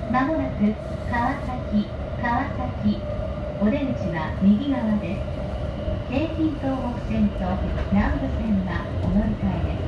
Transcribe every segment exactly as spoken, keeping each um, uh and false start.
まもなく川崎、川崎、お出口は右側です。京浜東北線と南武線はお乗り換えです。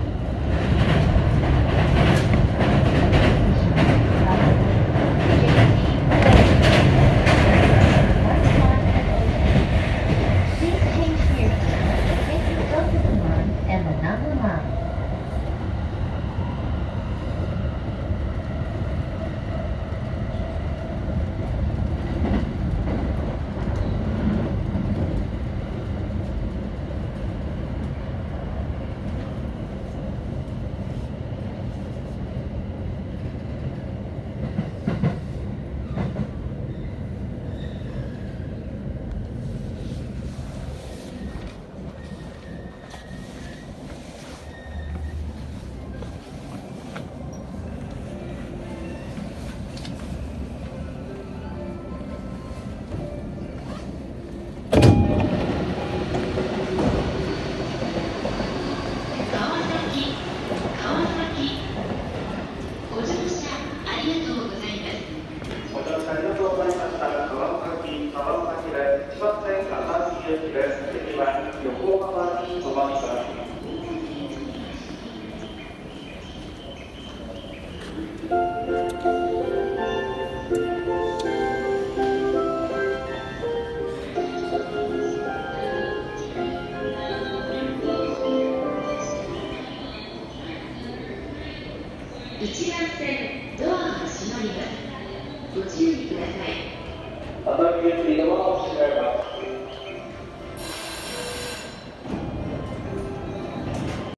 一番線ドアが閉まります。ご注意ください。 熱海駅ドアを閉めます。